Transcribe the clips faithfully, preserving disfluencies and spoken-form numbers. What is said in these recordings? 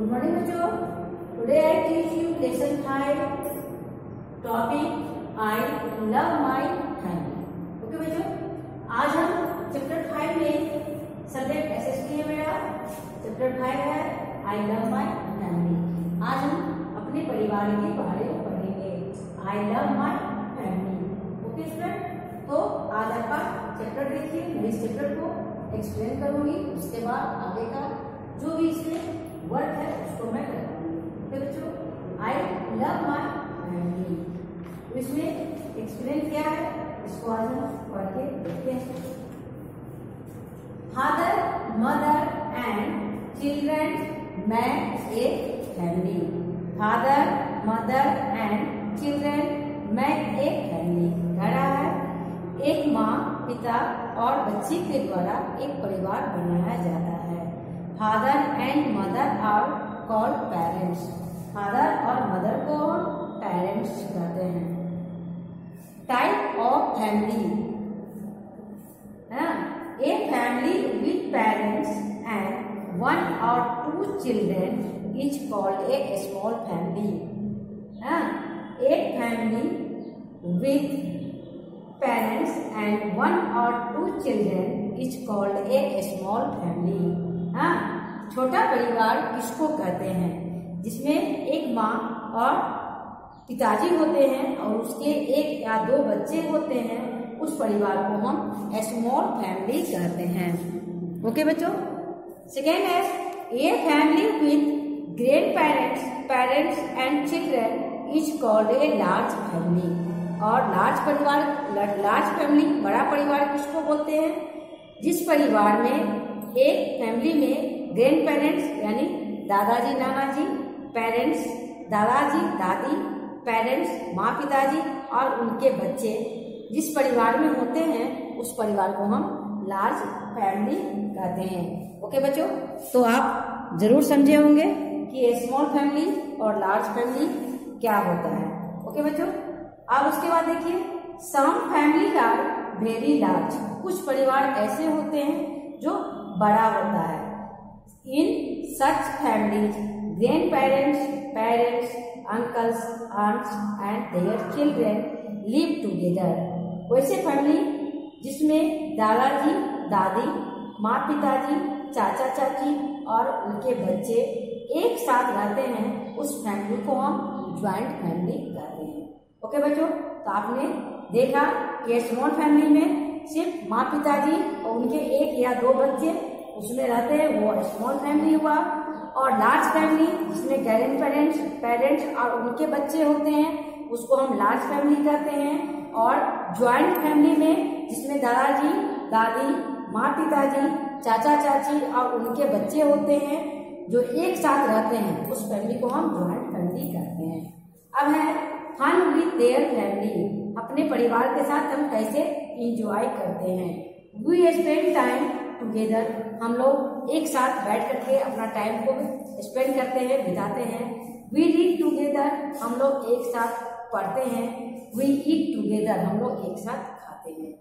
Good morning बच्चों। Today I teach you lesson five, topic I love my family. Okay बच्चों, आज हम chapter five में subject SST है मेरा। चैप्टर फाइव है आई लव माई फैमिली। आज हम अपने परिवार के बारे में पढ़ेंगे। I love my family. Okay student, तो आज आपका चैप्टर देखिए। मैं इस चैप्टर को एक्सप्लेन करूंगी, उसके बाद आगे का जो भी इसमें वर्क है उसको मैं कराऊंगी। ओके बच्चों, आई लव माई फैमिली। तो इसमें एक्सप्लेन क्या है इसको आज हम पढ़ के देखते हैं। Father, mother and children make a family. Father, mother and children make a family. कह रहा है एक माँ, पिता और बच्चे के द्वारा एक परिवार बनाया जाता है। Father and mother are called parents. Father और मदर को पेरेंट्स कहते हैं। टाइप ऑफ फैमिली है ना, a family with parents and one और two children is called a small family. एक family with parents and one और two children is called a small family. हाँ, छोटा परिवार किसको कहते हैं? जिसमें एक माँ और पिताजी होते हैं और उसके एक या दो बच्चे होते हैं, उस परिवार को हम स्मॉल फैमिली कहते हैं। ओके बच्चों, सेकेंड है a family with grandparents parents and children is called a large family. और लार्ज परिवार, लार्ज फैमिली, बड़ा परिवार किसको बोलते हैं? जिस परिवार में एक फैमिली में ग्रैंड पेरेंट्स यानी दादाजी नानाजी, पेरेंट्स दादाजी दादी, पेरेंट्स माँ पिताजी और उनके बच्चे जिस परिवार में होते हैं, उस परिवार को हम लार्ज फैमिली कहते हैं। ओके बच्चों, तो आप जरूर समझे होंगे कि स्मॉल फैमिली और लार्ज फैमिली क्या होता है। ओके बच्चों, अब उसके बाद देखिए some family are very large. कुछ परिवार ऐसे होते हैं जो बड़ा होता है। In such families grandparents parents uncles aunts and their children live together. वैसे फैमिली जिसमें दादाजी दादी, माँ पिताजी, चाचा चाची और उनके बच्चे एक साथ रहते हैं, उस फैमिली को हम ज्वाइंट फैमिली कहते हैं। ओके बच्चों, तो आपने देखा कि स्मॉल फैमिली में सिर्फ माँ पिताजी और उनके एक या दो बच्चे उसमें रहते हैं, वो स्मॉल फैमिली हुआ। और लार्ज फैमिली जिसमें ग्रैंड पेरेंट्स पेरेंट्स और उनके बच्चे होते हैं, उसको हम लार्ज फैमिली कहते हैं। और ज्वाइंट फैमिली में जिसमें दादाजी दादी, माँ पिताजी, चाचा चाची और उनके बच्चे होते हैं जो एक साथ रहते हैं, उस फैमिली को हम ज्वाइंट फैमिली कहते हैं। अब है फन विद देयर फैमिली। अपने परिवार के साथ हम कैसे इंजॉय करते हैं। We spend time together. हम लोग एक साथ बैठ करके अपना टाइम को स्पेंड करते हैं, बिताते हैं। We read together. हम लोग एक साथ पढ़ते हैं। We eat together. हम लोग एक साथ खाते हैं।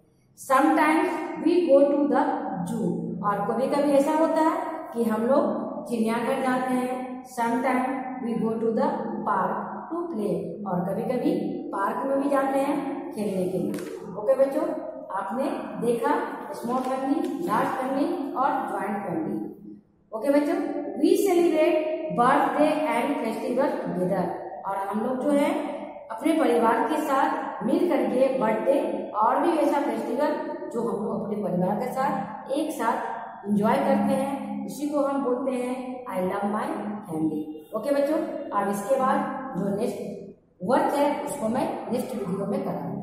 Sometimes we go to the zoo. और कभी कभी ऐसा होता है कि हम लोग चिड़ियाघर जाते हैं। Sometime we go to the park to play. और कभी कभी पार्क में भी जाते हैं खेलने के लिए। ओके बच्चों, आपने देखा स्मॉल फैमिली, लार्ज फैमिली और ज्वाइंट फैमिली। ओके बच्चों, we celebrate birthday and festival together. और हम लोग जो है अपने परिवार के साथ मिल करके बर्थडे और भी ऐसा फेस्टिवल जो हम लोग अपने परिवार के साथ एक साथ एंजॉय करते हैं, इसी को हम बोलते हैं I love my family. Okay बच्चों, अब इसके बाद जो नेक्स्ट वर्क है उसको मैं नेक्स्ट वीडियो में कराऊंगा।